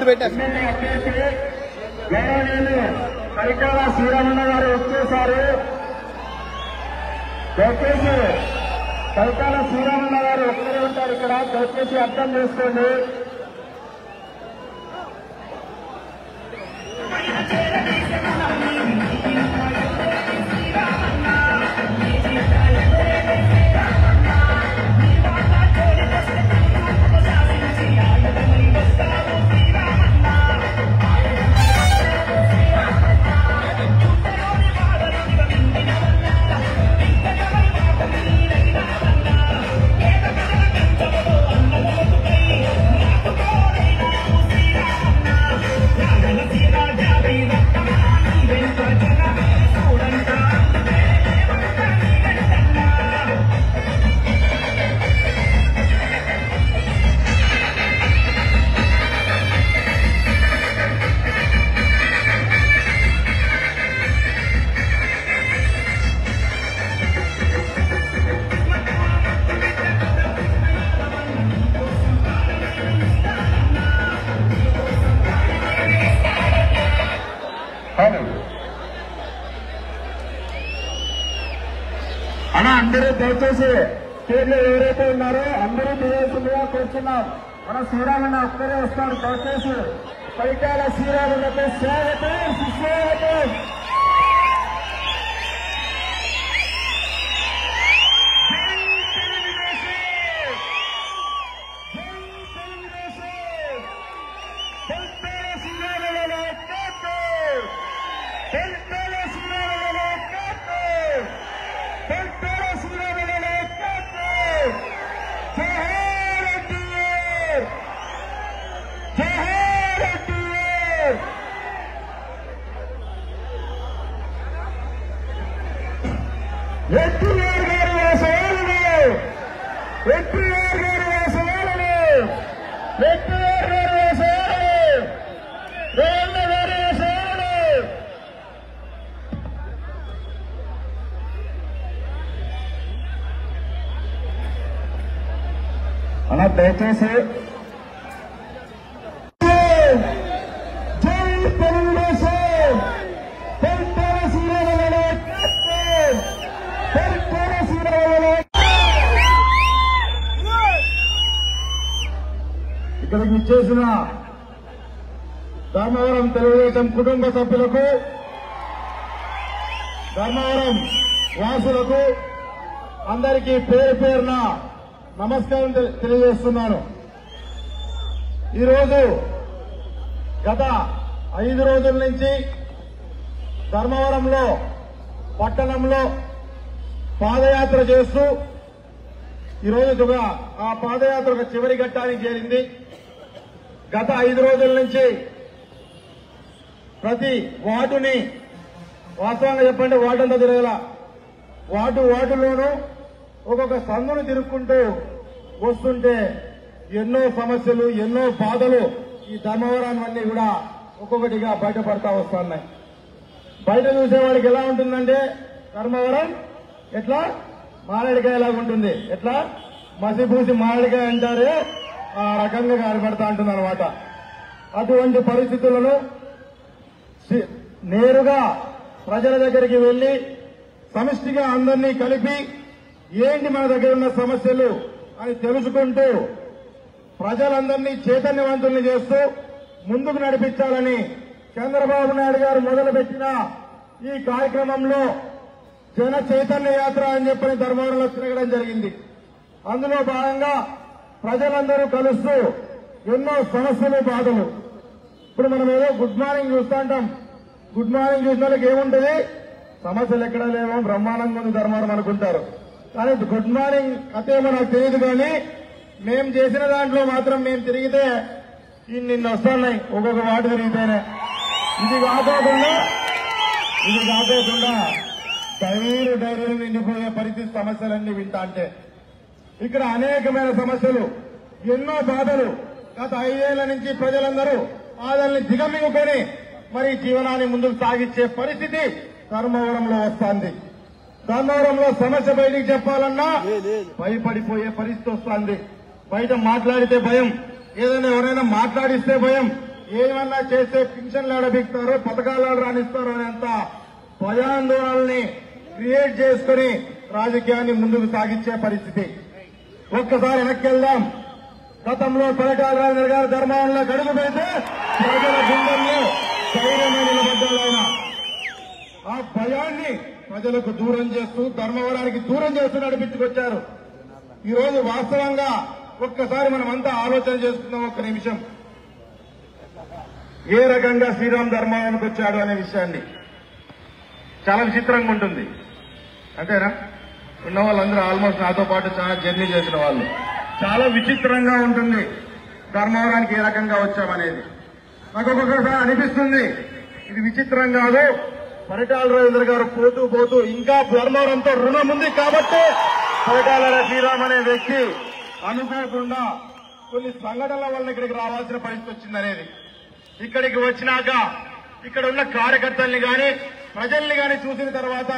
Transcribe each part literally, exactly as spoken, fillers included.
ఇప్పుడు పెట్టారు. కైకాల శ్రీరామన్న గారు వచ్చేసారు. దయచేసి కైకాల శ్రీరామన్న గారు ఒక్కరే ఉంటారు ఇక్కడ, దయచేసి అర్థం చేసుకోండి. అలా అందరూ దయచేసి పేర్లు ఎవరైతే ఉన్నారో అందరూ దిగాల్సిందిగా కూర్చున్నాం. మన శ్రీరామన్న ఒక్కరే వస్తారు. దయచేసి కైకాల శ్రీరామన్నకు స్వాగతం, సుస్వాగతం. ఎన్టీఆర్ గారి వేసవాలను ఎన్టీఆర్ గారి వేసవాలను ఎన్టీఆర్ గారి వేసవాలను రేవంత్ గారి వేసవాలను అలా దయచేసి జై తెలుగుదేశం. ఇక్కడికి ఇచ్చేసిన ధర్మవరం తెలుగుదేశం కుటుంబ సభ్యులకు, ధర్మవరం వాసులకు అందరికీ పేరు పేరున నమస్కారం తెలియజేస్తున్నాను. ఈరోజు గత ఐదు రోజుల నుంచి ధర్మవరంలో పట్టణంలో పాదయాత్ర చేస్తూ ఈరోజు ఆ పాదయాత్ర ఒక చివరి ఘట్టానికి చేరింది. గత ఐదు రోజుల నుంచి ప్రతి వార్డుని, వాస్తవంగా చెప్పండి వార్డంతా తిరగల, వార్డు వార్డులోనూ ఒక్కొక్క సందును తిరుక్కుంటూ వస్తుంటే ఎన్నో సమస్యలు, ఎన్నో బాధలు ఈ ధర్మవరాన్ని కూడా ఒక్కొక్కటిగా బయటపడతా వస్తున్నాయి. బయట చూసేవాడికి ఎలా ఉంటుందంటే ధర్మవరం ఎట్లా మారేడికాయ లాగా ఉంటుంది. ఎట్లా మసిపూసి మారేడికాయ అంటారే ఆ రకంగా కనబడతా ఉంటుంది అనమాట. అటువంటి పరిస్థితులను నేరుగా ప్రజల దగ్గరికి వెళ్లి సమిష్టిగా అందరినీ కలిపి ఏంటి మన దగ్గర ఉన్న సమస్యలు అని తెలుసుకుంటూ ప్రజలందరినీ చైతన్యవంతుల్ని చేస్తూ ముందుకు నడిపించాలని చంద్రబాబు నాయుడు గారు మొదలుపెట్టిన ఈ కార్యక్రమంలో జన చైతన్య యాత్ర అని చెప్పని ధర్మవరంలో తిరగడం జరిగింది. అందులో భాగంగా ప్రజలందరూ కలుస్తూ ఎన్నో సమస్యలు, బాధలు. ఇప్పుడు మనం ఏదో గుడ్ మార్నింగ్ చూస్తూ ఉంటాం. గుడ్ మార్నింగ్ చూసిన వాళ్ళకి ఏముంటుంది, సమస్యలు ఎక్కడా లేవో బ్రహ్మాండంగా ఉంది ధర్మవరం అనుకుంటారు. కానీ గుడ్ మార్నింగ్ అతేమో నాకు తెలియదు, కానీ మేం చేసిన దాంట్లో మాత్రం మేము తిరిగితే నిన్న వస్తున్నాయి ఒక్కొక్క వార్డు తిరిగితేనే. ఇది కాకోకుండా ఇది కాకోకుండా డైరీలు డైరీలు నిండిపోయే పరిస్థితి సమస్యలన్నీ వింటా అంటే ఇక్కడ అనేకమైన సమస్యలు, ఎన్నో బాధలు. గత ఐదేళ్ల నుంచి ప్రజలందరూ బాధల్ని దిగమింగుకొని మరి జీవనాన్ని ముందుకు సాగించే పరిస్థితి ధర్మవరంలో వస్తోంది. ధర్మవరంలో సమస్య బయటికి చెప్పాలన్నా భయపడిపోయే పరిస్థితి వస్తోంది. బయట మాట్లాడితే భయం, ఏదైనా ఎవరైనా మాట్లాడిస్తే భయం, ఏమన్నా చేస్తే పింఛన్లు ఎడబిక్తారో పథకాలు రాణిస్తారో అనేంత భయాందోళనల్ని క్రియేట్ చేసుకుని రాజకీయాన్ని ముందుకు సాగించే పరిస్థితి. ఒక్కసారి వెనక్కి వెళ్దాం. గతంలో పథకాల రాజేంద్ర గారు ధర్మవరంలో గడుగు పెడితే ప్రజల గుండెల్లో ధైర్యమైన నిలబడ్డాడు ఆయన. ఆ భయాన్ని ప్రజలకు దూరం చేస్తూ ధర్మవరానికి దూరం చేస్తూ నడిపించుకొచ్చారు. ఈ రోజు వాస్తవంగా ఒక్కసారి మనం అంతా ఆలోచన చేసుకుందాం. ఒక్క నిమిషం, ఏ రకంగా శ్రీరామ్ ధర్మవరానికి వచ్చాడు అనే విషయాన్ని చాలా విచిత్రంగా ఉంటుంది. అంతేనా? ఉన్న వాళ్ళందరూ ఆల్మోస్ట్ నాతో పాటు చాలా జర్నీ చేసిన వాళ్ళు. చాలా విచిత్రంగా ఉంటుంది ధర్మవరానికి ఏ రకంగా వచ్చామనేది. నాకు ఒక్కొక్కసారి అనిపిస్తుంది ఇది విచిత్రం కాదు, పరిటాల రవీంద్ర గారు పోతూ పోతూ ఇంకా ధర్మవరంతో రుణం ఉంది కాబట్టి పరిటాల శ్రీరామ్ అనే వ్యక్తి అనుకోకుండా కొన్ని సంఘటనల వల్ల ఇక్కడికి రావాల్సిన పరిస్థితి వచ్చిందనేది. ఇక్కడికి వచ్చినాక ఇక్కడ ఉన్న కార్యకర్తల్ని గాని ప్రజల్ని గాని చూసిన తర్వాత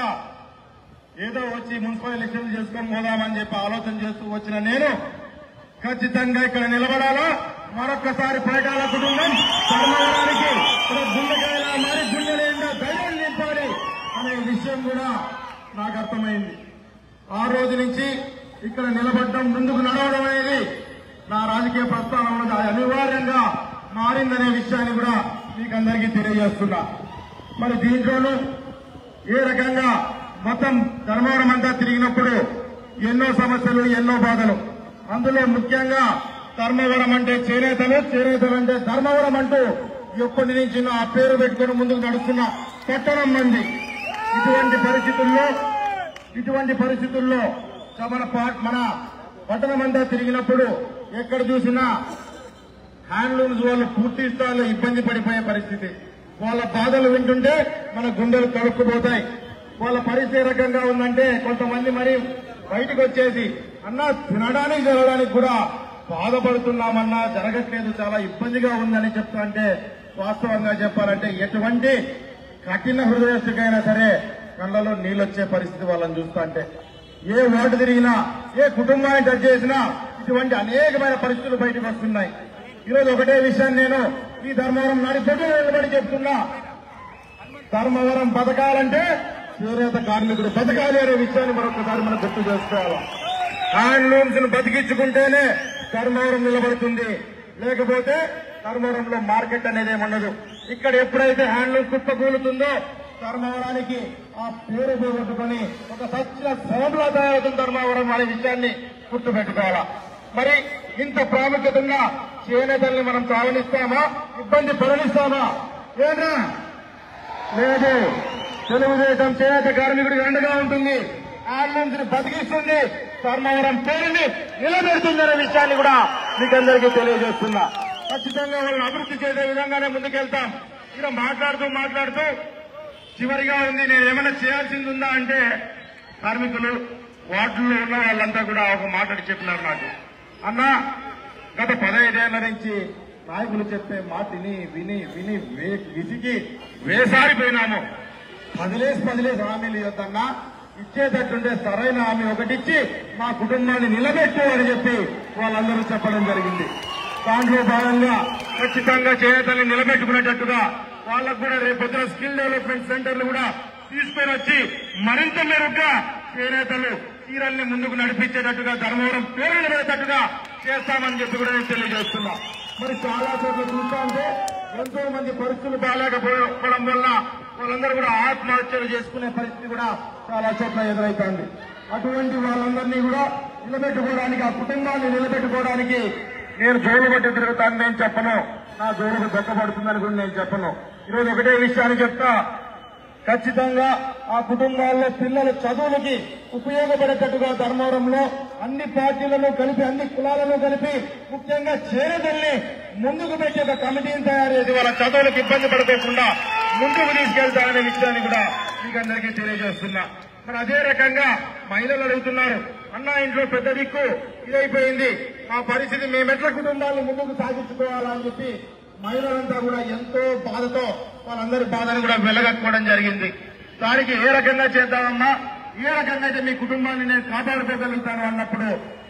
ఏదో వచ్చి మున్సిపల్ ఎలక్షన్ చేసుకొని పోదామని చెప్పి ఆలోచన చేస్తూ వచ్చిన నేను ఖచ్చితంగా ఇక్కడ నిలబడాలా, మరొక్కసారి పరిటాల కుటుంబం ధర్మవరానికి గుండెకాయలా మారి గుండెలేంగా ధైర్యం నింపాలి అనే విషయం కూడా నాకు అర్థమైంది. ఆ రోజు నుంచి ఇక్కడ నిలబడడం, ముందుకు నడవడం అనేది నా రాజకీయ ప్రస్థానంలో అనివార్యంగా మారిందనే విషయాన్ని కూడా మీకు అందరికీ తెలియజేస్తున్నా. మరి దీంట్లోనూ ఏ రకంగా మొత్తం ధర్మవరం అంతా తిరిగినప్పుడు ఎన్నో సమస్యలు, ఎన్నో బాధలు. అందులో ముఖ్యంగా ధర్మవరం అంటే చేనేతలు, చేనేతలు అంటే ధర్మవరం అంటూ ఎప్పటి నుంచి ఆ పేరు పెట్టుకుని ముందుకు నడుస్తున్న పట్టణం మంది. ఇటువంటి పరిస్థితుల్లో ఇటువంటి పరిస్థితుల్లో మన మన పట్టణం అంతా తిరిగినప్పుడు ఎక్కడ చూసినా హ్యాండ్లూమ్స్ వాళ్ళు పూర్తి స్థాయిలో ఇబ్బంది పడిపోయే పరిస్థితి. వాళ్ళ బాధలు వింటుంటే మన గుండెలు తడుక్కుపోతాయి. వాళ్ళ పరిస్థితి ఏ రకంగా ఉందంటే కొంతమంది మరి బయటకు వచ్చేసి అన్నా తినడానికి జరగడానికి కూడా బాధపడుతున్నామన్నా జరగట్లేదు, చాలా ఇబ్బందిగా ఉందని చెప్తా అంటే వాస్తవంగా చెప్పాలంటే ఎటువంటి కఠిన హృదయస్థికైనా సరే కళ్ళలో నీళ్ళొచ్చే పరిస్థితి వాళ్ళని చూస్తా అంటే. ఏ వార్డు తిరిగినా, ఏ కుటుంబాన్ని టచ్ చేసినా ఇటువంటి అనేకమైన పరిస్థితులు బయటకు వస్తున్నాయి. ఈరోజు ఒకటే విషయాన్ని నేను ఈ ధర్మవరం నడిపెట్టు నిలబడి చెప్తున్నా, ధర్మవరం బతకాలంటే చేనేత కార్మికుడు బతకాలి అనే విషయాన్ని మరొకసారి మనం గుర్తు చేసుకోవాలి. హ్యాండ్లూమ్స్ ను బతికించుకుంటేనే ధర్మవరం నిలబడుతుంది, లేకపోతే ధర్మవరంలో మార్కెట్ అనేది ఉండదు. ఇక్కడ ఎప్పుడైతే హ్యాండ్లూమ్ కుప్పకూలుతుందో ధర్మవరానికి ఆ పేరు పోగొట్టుకుని ఒక సత్య సోమలా తయారవుతుంది ధర్మవరం అనే విషయాన్ని గుర్తుపెట్టుకోవాలా. మరి ఇంత ప్రాముఖ్యత ఉన్న చేనేతల్ని మనం సావనిస్తామా, ఇబ్బంది పడనిస్తామా? లేదా లేదు. తెలుగుదేశం చేనేత కార్మికుడికి అండగా ఉంటుంది, హ్యాండ్లూమ్స్ ని బతికిస్తుంది, ధర్మవరం పేరుని నిలబెడుతుందనే విషయాన్ని కూడా మీకందరికీ తెలియజేస్తున్నా. ఖచ్చితంగా వాళ్ళని అభివృద్ధి చేసే విధంగానే ముందుకెళ్తాం. ఇలా మాట్లాడుతూ మాట్లాడుతూ చివరిగా ఉంది నేను ఏమైనా చేయాల్సింది ఉందా అంటే కార్మికులు వార్డుల్లో ఉన్న వాళ్ళంతా కూడా ఒక మాట్లాడి చెప్పినారు నాకు, అన్నా గత పదహైదేళ్ల నుంచి నాయకులు చెప్పే మాటిని విని విని విసిగి వేసారిపోయినాము. పదిలేసి పదిలేసి హామీలు ఇవ్వద్దన్నా, ఇచ్చేటట్టుంటే సరైన హామీ ఒకటిచ్చి మా కుటుంబాన్ని నిలబెట్టు అని చెప్పి వాళ్ళందరూ చెప్పడం జరిగింది. దాంట్లో భాగంగా ఖచ్చితంగా చేనేతల్ని నిలబెట్టుకునేటట్టుగా వాళ్ళకు కూడా రేపొద్దున స్కిల్ డెవలప్మెంట్ సెంటర్లు కూడా తీసుకొని వచ్చి మరింత మెరుగ్గా చేనేతలు చీరల్ని ముందుకు నడిపించేటట్టుగా ధర్మవరం పేరు నిలబెట్టేటట్టుగా చేస్తామని చెప్పి కూడా నేను తెలియజేస్తున్నా. మరి చాలా చోట్ల చూస్తా ఉంటే ఎంతో మంది పరిస్థితులు బాగాలేకపోవడం వల్ల వాళ్ళందరూ కూడా ఆత్మహత్యలు చేసుకునే పరిస్థితి కూడా చాలా చోట్ల ఎదురవుతోంది. అటువంటి వాళ్ళందరినీ కూడా నిలబెట్టుకోవడానికి, ఆ కుటుంబాన్ని నిలబెట్టుకోవడానికి నేను జోలు పట్టి తిరుగుతాను నేను చెప్పను, నా జోలుకు దొక్కబడుతుందని కూడా నేను చెప్పను. ఈరోజు ఒకటే విషయాన్ని చెప్తా, ఖచ్చితంగా ఆ కుటుంబాల్లో పిల్లల చదువులకి ఉపయోగపడేటట్టుగా ధర్మవరంలో అన్ని పార్టీలను కలిపి, అన్ని కులాలను కలిపి, ముఖ్యంగా చేనేతల్ని ముందుకు పెట్టి ఒక కమిటీని తయారు చేసి వాళ్ళ చదువులకు ఇబ్బంది పడకుండా ముందుకు తీసుకెళ్తారనే విషయాన్ని కూడా మీకు అందరికీ తెలియజేస్తున్నా. మరి అదే రకంగా మహిళలు అడుగుతున్నారు, అన్నా ఇంట్లో పెద్ద దిక్కు ఇదైపోయింది, మా పరిస్థితి మేమెట్ల కుటుంబాలను ముందుకు సాగించుకోవాలని చెప్పి మహిళలంతా కూడా ఎంతో బాధతో వాళ్ళందరి బాధను కూడా వెలగట్టుకోవడం జరిగింది. దానికి ఏ రకంగా చేద్దామమ్మా, ఏ రకంగా అయితే మీ కుటుంబాన్ని నేను కాపాడుకోగలుగుతాను అన్నప్పుడు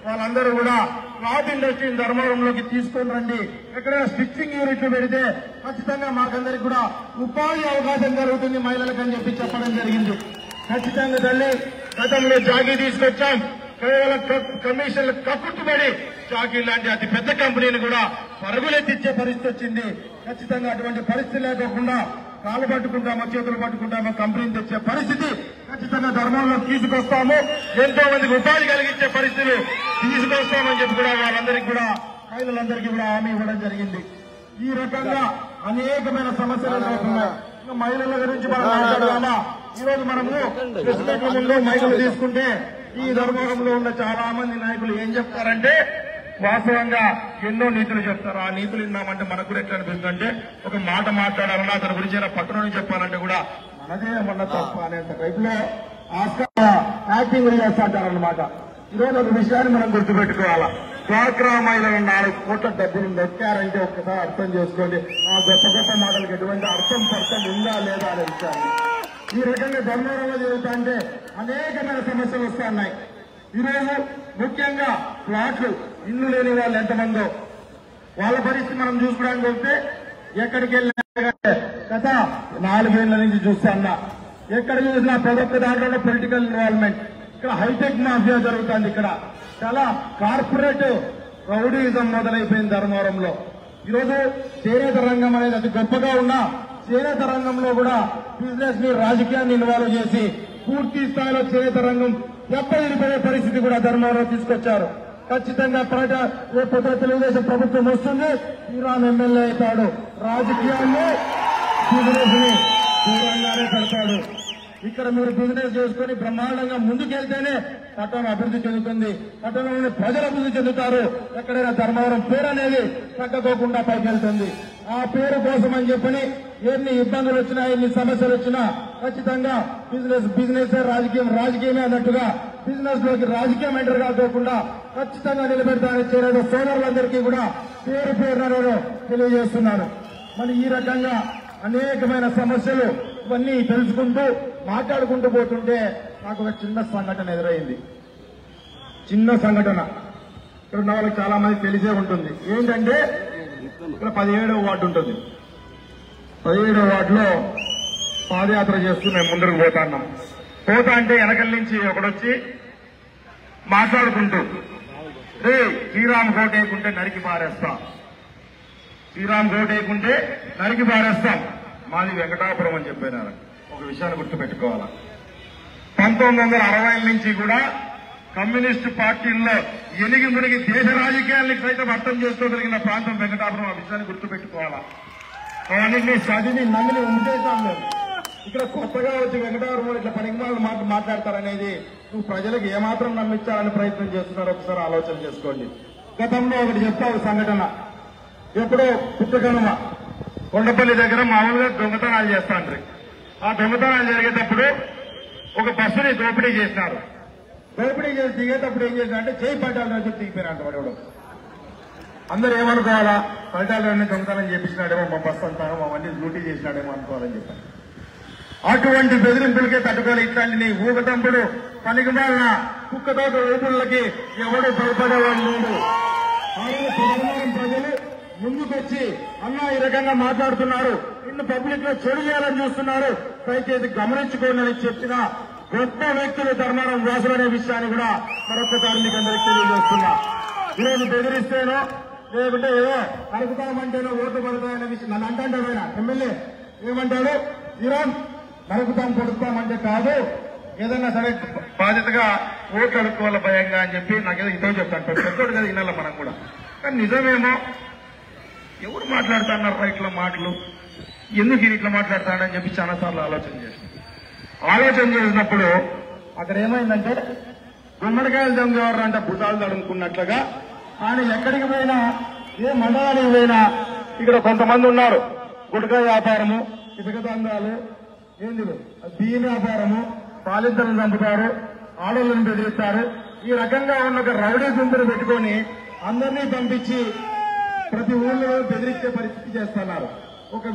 వాళ్ళందరూ కూడా క్లాత్ ఇండస్ట్రీని ధర్మవరంలోకి తీసుకొని రండి, ఎక్కడైనా స్టిచ్చింగ్ యూనిట్లు పెడితే ఖచ్చితంగా మాకందరికి కూడా ఉపాధి అవకాశం కలుగుతుంది మహిళలకు అని చెప్పి చెప్పడం జరిగింది. ఖచ్చితంగా తల్లి గతంలో జాగీ తీసుకొచ్చాం, కేవలం కమిషన్లు కక్కుట్టుబడి జాగీ లాంటి అతి పెద్ద కంపెనీని కూడా పరుగులెత్తిచ్చే పరిస్థితి వచ్చింది. ఖచ్చితంగా అటువంటి పరిస్థితి లేకుండా కాలు పట్టుకుంటామో చేతులు పట్టుకుంటామో కంపెనీని తెచ్చే పరిస్థితి ఖచ్చితంగా ధర్మంలో తీసుకొస్తాము. ఎంతో మందికి ఉపాధి కలిగించే పరిస్థితులు తీసుకొస్తామని చెప్పి కూడా వాళ్ళందరికీ కూడా మహిళలందరికీ కూడా హామీ ఇవ్వడం జరిగింది. ఈ రకంగా అనేకమైన సమస్యలు ఎదురవుతున్నాయి. ఇంకా మహిళల గురించి మనం మాట్లాడదామా? ఈ రోజు మనము ప్రెస్ మీట్ల ముందు మైకులు తీసుకుంటే ఈ ధర్మవరంలో ఉన్న చాలా మంది నాయకులు ఏం చెప్తారంటే వాస్తవంగా ఎన్నో నీతులు చెప్తారు. ఆ నీతులు విన్నామంటే మనకు కూడా ఎట్లా అనిపిస్తుందంటే ఒక మాట మాట్లాడాలన్నా అతని గురించి పట్టణం చెప్పాలంటే కూడా మనదే ఏమన్నా తప్ప అనేంత టైప్ లో ఆస్కార్ యాక్టింగ్ చేస్తాంటారనమాట. ఈరోజు ఒక విషయాన్ని మనం గుర్తుపెట్టుకోవాలా. డ్వాక్రా మహిళలు నాలుగు కోట్ల డబ్బులు నొక్కారంటే ఒక్కసారి అర్థం చేసుకోండి ఆ గొప్ప గొప్ప మాటలకు ఎటువంటి అర్థం పర్థం ఉందా లేదా అనే విషయాన్ని. ఈ రకంగా ధర్మవరంలో జరుగుతా అంటే అనేకమైన సమస్యలు వస్తున్నాయి. ఈరోజు ముఖ్యంగా ఫ్లాట్లు, ఇల్లు లేని వాళ్ళు ఎంతమందో వాళ్ళ పరిస్థితి మనం చూసుకోవడానికి వస్తే ఎక్కడికి వెళ్ళినా గత నాలుగేళ్ల నుంచి చూస్తున్నా ఎక్కడ చూసినా ప్రతి ఒక్క దాంట్లో పొలిటికల్ ఇన్వాల్వ్మెంట్. ఇక్కడ హైటెక్ మాఫియా జరుగుతుంది. ఇక్కడ చాలా కార్పొరేట్ రౌడీయిజం మొదలైపోయింది ధర్మవరంలో. ఈరోజు చేనేత రంగం అనేది అతి గొప్పగా ఉన్నా చేనేత రంగంలో కూడా బిజినెస్ ని రాజకీయాన్ని ఇన్వాల్వ్ చేసి పూర్తి స్థాయిలో చేనేత రంగం దెబ్బతిరిపోయే పరిస్థితి కూడా ధర్మవరం తీసుకొచ్చారు. ఖచ్చితంగా ప్రజా రేపు తెలుగుదేశం ప్రభుత్వం వస్తుంది, శ్రీరామ్ ఎమ్మెల్యే అవుతాడు, రాజకీయాన్ని బిజినెస్ ని దూరంగానే పెడతాడు. ఇక్కడ మీరు బిజినెస్ చేసుకుని బ్రహ్మాండంగా ముందుకెళ్తేనే పట్టణం అభివృద్ధి చెందుతుంది, పట్టణంలోని ప్రజలు అభివృద్ధి చెందుతారు. ఎక్కడైనా ధర్మవరం పేరు అనేది తగ్గకోకుండా పైకెళ్తుంది. ఆ పేరు కోసం అని చెప్పని ఎన్ని ఇబ్బందులు వచ్చినా ఎన్ని సమస్యలు వచ్చినా ఖచ్చితంగా బిజినెస్ బిజినెస్ రాజకీయం రాజకీయమే అన్నట్టుగా బిజినెస్ లోకి రాజకీయం ఎంటర్ కాకోకుండా ఖచ్చితంగా నిలబెడతానని చేరేదో సోదరులందరికీ కూడా పేరు పేరున తెలియజేస్తున్నాను. మరి ఈ రకంగా అనేకమైన సమస్యలు ఇవన్నీ తెలుసుకుంటూ మాట్లాడుకుంటూ పోతుంటే నాకు ఒక చిన్న సంఘటన ఎదురైంది. చిన్న సంఘటన ఇక్కడ ఉన్న వాళ్ళకి చాలా మంది తెలిసే ఉంటుంది. ఏంటంటే ఇక్కడ పదిహేడవ వార్డు ఉంటుంది. పదిహేడవ వార్డులో పాదయాత్ర చేస్తూ మేము ముందరకు పోతాన్నాం. పోతా అంటే వెనకల నుంచి ఒకడొచ్చి మాట్లాడుకుంటూ రే శ్రీరామ్ కోట వేయకుంటే నరికి పారేస్తాం, శ్రీరామ్ కోట వేయకుంటే నరికి పారేస్తాం. మాది వెంకటాపురం అని చెప్పినారు. ఒక విషయాన్ని గుర్తుపెట్టుకోవాలా, పంతొమ్మిది వందల అరవై నుంచి కూడా కమ్యూనిస్టు పార్టీల్లో ఎనిగి మునిగి దేశ రాజకీయాల్ని సైతం అర్థం చేసుకోగలిగిన ప్రాంతం వెంకటాపురం. ఆ విషయాన్ని గుర్తుపెట్టుకోవాలా. అవన్నీ చదివి నమ్మిని ఉద్దేశం లేదు. ఇక్కడ కొత్తగా వచ్చి వెంకటాపురం ఇట్లా పనికిమాల మాట మాట్లాడతారనేది నువ్వు ప్రజలకు ఏమాత్రం నమ్మించాలని ప్రయత్నం చేస్తున్నారో ఒకసారి ఆలోచన చేసుకోండి. గతంలో ఒకటి చెప్తావు సంఘటన. ఎప్పుడో పుట్టకనుమ కొండపల్లి దగ్గర మామూలుగా దొంగతనాలు చేస్తాండ్రి. ఆ దొంగతనాలు జరిగేటప్పుడు ఒక బస్సుని దోపిడీ చేసినారు. దోపిడీ చేసి దిగేటప్పుడు ఏం చేసినారంటే చేయి పట్టాలని చెప్పి దిగిపోయినారంట వాడు. అందరూ ఏమనుకోవాలా, పట్టాలని దొంగతనం చేపించినాడేమో, మా బస్సు అంటాను మా వన్నీ డ్యూటీ చేసినాడేమో అనుకోవాలని చెప్పారు. అటువంటి బెదిరింపులకే తట్టుకోవాలి. ఇట్లాంటి నీ ఊగతంపుడు పనికి మాలిన కుక్కతోట ఊపులకి ఎవడు భయపడేవాడు లేడు. ప్రజలు ముందుకొచ్చి అన్నా ఈ రకంగా మాట్లాడుతున్నారు, ఇన్ని పబ్లిక్ లో చెడు చేయాలని చూస్తున్నారు, దయచేసి గమనించుకోండి అని చెప్పిన గొప్ప వ్యక్తులు ధర్మవరం వాసులు అనే విషయాన్ని కూడా మరొకసారి మీకు అందరికీ తెలియజేస్తున్నా. ఈరోజు బెదిరిస్తేనో లేకుంటే ఏదో నరుకుతామంటేనో ఓట్లు పడతాయనే విషయం నన్ను అంటాడు. ఆయన ఎమ్మెల్యే ఏమంటాడు, శ్రీరామ్ నరుకుతాం కొడుతామంటే కాదు, ఏదన్నా సరే బాధ్యతగా ఓట్లు అడుక్కోవాలి భయంగా అని చెప్పి నాకేదో ఇదో చెప్తాను. పెద్దోడు కదా వినాల మనం కూడా. కానీ నిజమేమో ఎవరు మాట్లాడుతున్నారు ఇట్లా మాటలు, ఎందుకు ఇది ఇట్లా మాట్లాడతాడని చెప్పి చాలా సార్లు ఆలోచన చేసిన ఆలోచన చేసినప్పుడు అక్కడ ఏమైందంటే గుమ్మడికాయలు దొంగెవరు అంటే భుజాలు తడుముకున్నట్లుగా. కానీ ఎక్కడికి పోయినా ఏ మండలానికి పోయినా ఇక్కడ కొంతమంది ఉన్నారు. గుటకా వ్యాపారము, ఇసుక దందాలు, ఏంది బియ్యం వ్యాపారము, పాలిద్దలను చంపుతారు, ఆడోళ్ళని బెదిరిస్తారు. ఈ రకంగా ఉన్న ఒక రౌడీ గుంపును పెట్టుకొని అందరినీ పంపించి ప్రతి ఊళ్ళో బెదిరించే పరిస్థితి చేస్తున్నారు. ఒక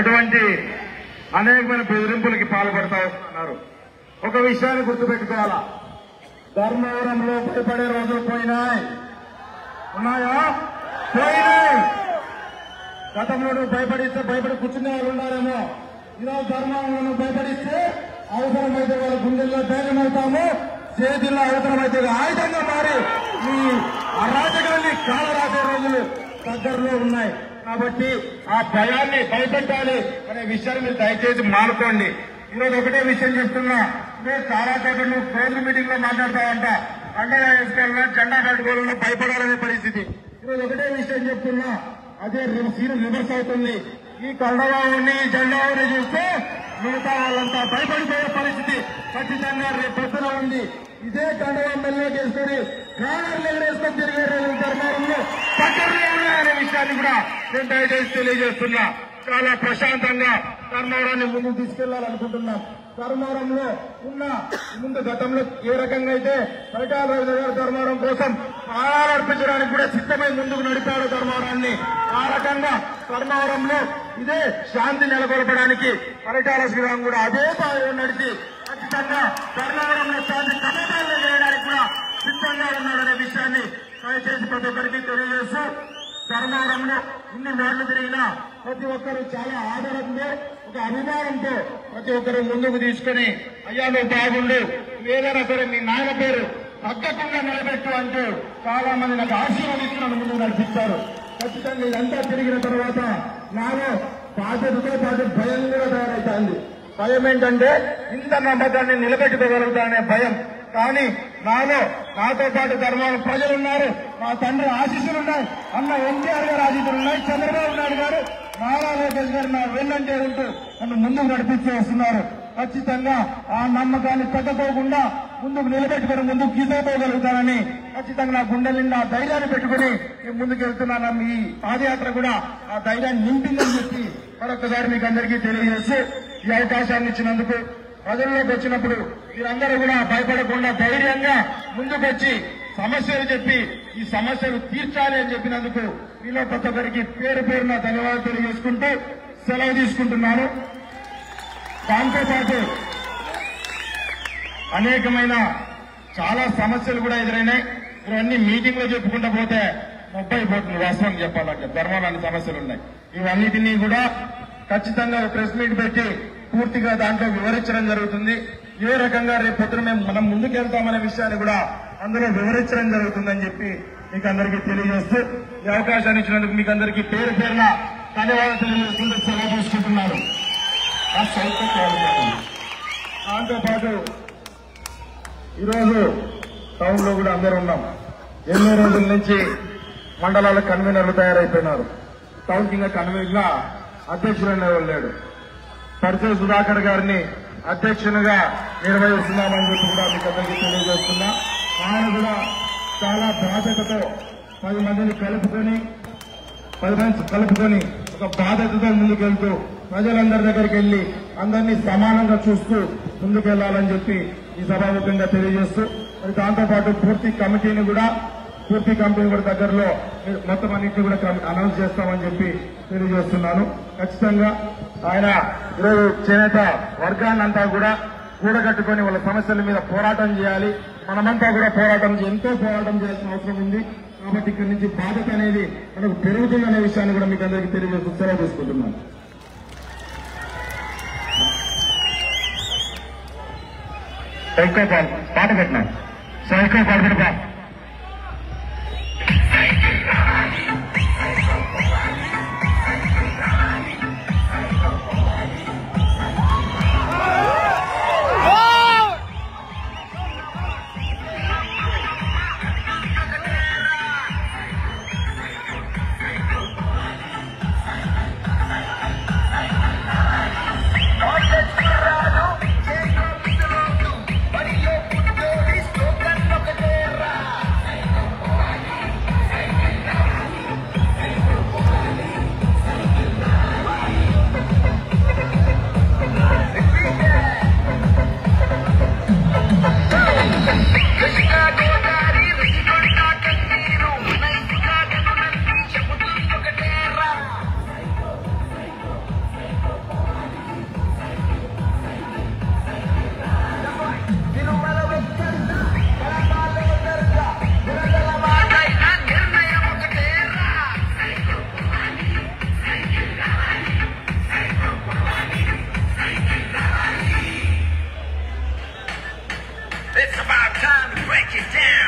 ఇటువంటి అనేకమైన బెదిరింపులకి పాల్పడతా వస్తున్నారు. ఒక విషయాన్ని గుర్తుపెట్టుకోవాలా, ధర్మవరంలో భయపడే రోజులు పోయినాయి. ఉన్నాయా? పోయినాయి. గతంలో నువ్వు భయపడిస్తే భయపడి కూర్చునే వాళ్ళు ఉన్నారేమో. ఈరోజు ధర్మంలో నువ్వు భయపడిస్తే అవసరమైతే వాళ్ళ గుండెల్లో ధైర్యం అవుతాము, చేతుల్లో అవసరమైతే ఆయుధంగా మారి ఈ అరాజకాన్ని కాల రాసే రోజులు దగ్గరలో ఉన్నాయి. కాబట్టి ఆ భయాన్ని భయపెట్టాలి అనే విషయాన్ని మీరు దయచేసి మానుకోండి. ఈరోజు ఒకటే విషయం చెప్తున్నా, మీరు చాలా చోట్ల నువ్వు క్లోజ్ మీటింగ్ లో మాట్లాడతావంట, అండగా వేసుకోవాలన్నా జెండా కట్టుకోవాలన్నా భయపడాలనే పరిస్థితి. ఈరోజు ఒకటే విషయం చెప్తున్నా, అదే సీన్ రివర్స్ అవుతుంది. ఈ కండవాన్ని జెండాని చూస్తే మిగతా వాళ్ళంతా భయపడిపోయే పరిస్థితి ఖచ్చితంగా రేపు పొద్దున ఉంది. ఇదే కండవా మెల్లగా చేసుకుని కాలర్లు ఎగరేసుకొని తిరిగే రోజులు ధర్మారంలో పక్కనే ఉన్నాయనే విషయాన్ని కూడా నేను దయచేసి తెలియజేస్తున్నా. చాలా ప్రశాంతంగా ధర్మవరాన్ని ముందుకు తీసుకెళ్లాలనుకుంటున్నాం. ధర్మవరంలో ఉన్న ముందు గతంలో ఏ రకంగా అయితే పరిటాల రవీంద్ర గారు ధర్మవరం కోసం ప్రాణాలు అర్పించడానికి కూడా సిద్ధమై ముందుకు నడిపాడు ధర్మవరాన్ని, ఆ రకంగా ధర్మవరంలో ఇదే శాంతి నెలకొల్పడానికి పరిటాల శ్రీరామ్ కూడా అదే పాయం నడిచి ఖచ్చితంగా ధర్మవరంలో శాంతి కమిటీలు చేయడానికి కూడా సిద్ధంగా ఉన్నాడనే విషయాన్ని దయచేసి ప్రతి ఒక్కరికి తెలియజేస్తూ, ధర్మవరంలో ఇన్ని వార్డులు తిరిగినా ప్రతి ఒక్కరు చాలా ఆదరణతో ఒక అభిమానంతో ప్రతి ఒక్కరు ముందుకు తీసుకుని అయ్యా నువ్వు బాగుండు, ఏదైనా సరే మీ నాయన పేరు తగ్గకుండా నిలబెట్టు అంటూ చాలా మంది నాకు ఆశీర్వదిస్తున్న ముందుకు నడిపిస్తారు. ఖచ్చితంగా ఇదంతా తిరిగిన తర్వాత నాలో బాధ్యతతో పాటు భయం కూడా తయారైతుంది. భయం ఏంటంటే ఇంత నమ్మకాన్ని నిలబెట్టుకోగలుగుతాననే భయం. కానీ నాలో నాతో పాటు ధర్మవరం ప్రజలున్నారు, మా తండ్రి ఆశీస్సులున్నాయి, అన్న ఎన్టీఆర్ గారు ఆశీస్సులున్నాయి, చంద్రబాబు నాయుడు గారు, నారా లోకేష్ గారు నా వెన్నంటే ఉంటూ నన్ను ముందుకు నడిపిస్తూ వస్తున్నారు. ఖచ్చితంగా ఆ నమ్మకాన్ని తగ్గకోకుండా ముందుకు నిలబెట్టుకుని ముందుకు గీసుకోగలుగుతానని ఖచ్చితంగా నా గుండె నిండా ధైర్యాన్ని పెట్టుకుని నేను ముందుకు వెళ్తున్నాను. ఈ పాదయాత్ర కూడా ఆ ధైర్యాన్ని నింపిందని చెప్పి మరొకసారి మీకు అందరికీ తెలియజేస్తూ ఈ అవకాశాన్ని ఇచ్చినందుకు, ప్రజల్లోకి వచ్చినప్పుడు మీరందరూ కూడా భయపడకుండా ధైర్యంగా ముందుకొచ్చి సమస్యలు చెప్పి ఈ సమస్యలు తీర్చాలి అని చెప్పినందుకు మీలో ప్రతి ఒక్కరికి పేరు పేరున ధన్యవాదాలు తెలియజేసుకుంటూ సెలవు తీసుకుంటున్నాను. దాంతో పాటు అనేకమైన చాలా సమస్యలు కూడా ఎదురైనాయి. ఇవన్నీ మీటింగ్ లో చెప్పుకుంటూ పోతే ముప్పై పోతుంది. వాస్తవం చెప్పాలంటే ధర్మాలు సమస్యలు ఉన్నాయి. ఇవన్నిటినీ కూడా ఖచ్చితంగా ప్రెస్ మీట్ పెట్టి పూర్తిగా దాంట్లో వివరించడం జరుగుతుంది. ఏ రకంగా రేపు పొద్దున మేము మనం ముందుకు వెళ్తామనే విషయాన్ని కూడా అందులో వివరించడం జరుగుతుందని చెప్పి మీకు అందరికీ తెలియజేస్తూ ఈ అవకాశాన్ని ఇచ్చినందుకు మీకు అందరికీ పేరు పేరున ధన్యవాదాలు తెలియజేస్తుంటూ సెలవు తీసుకుంటున్నారు. దాంతో పాటు ఈరోజు టౌన్ లో కూడా అందరూ ఉన్నాం. ఎన్నో రోజుల నుంచి మండలాల కన్వీనర్లు తయారైపోయినారు. టౌన్ కింద కన్వీనర్ గా అధ్యక్షుడు అనేవాళ్ళు లేడు. పరిచయ సుధాకర్ గారిని అధ్యక్షునిగా నిర్వహిస్తున్నామని చెప్పి కూడా మీకు అందరికీ తెలియజేస్తున్నా. ఆయన కూడా చాలా బాధ్యతతో పది మందిని కలుపుకొని పది మంది కలుపుకొని ఒక బాధ్యతతో ముందుకెళ్తూ ప్రజలందరి దగ్గరికి వెళ్లి అందరినీ సమానంగా చూస్తూ ముందుకెళ్లాలని చెప్పి ఈ సభాముఖంగా తెలియజేస్తూ, మరి దాంతోపాటు పూర్తి కమిటీని కూడా పూర్తి కమిటీ కూడా దగ్గరలో మొత్తం అన్నింటినీ కూడా అనౌన్స్ చేస్తామని చెప్పి తెలియజేస్తున్నాను. ఖచ్చితంగా ఆయన ఈరోజు చేనేత వర్గాన్నంతా కూడా కూడగట్టుకుని వాళ్ళ సమస్యల మీద పోరాటం చేయాలి. మనమంతా కూడా పోరాటం ఎంతో పోరాటం చేయాల్సిన అవసరం ఉంది. కాబట్టి ఇక్కడి నుంచి బాధ్యత అనేది మనకు పెరుగుతుందనే విషయాన్ని కూడా మీకు అందరికీ తెలియజేస్తూ సెలవు తీసుకుంటున్నాను. సైకో పాట పెట్టినా సైకో పాట పెడతా But yo, put your wrist, open up the door. to break it down.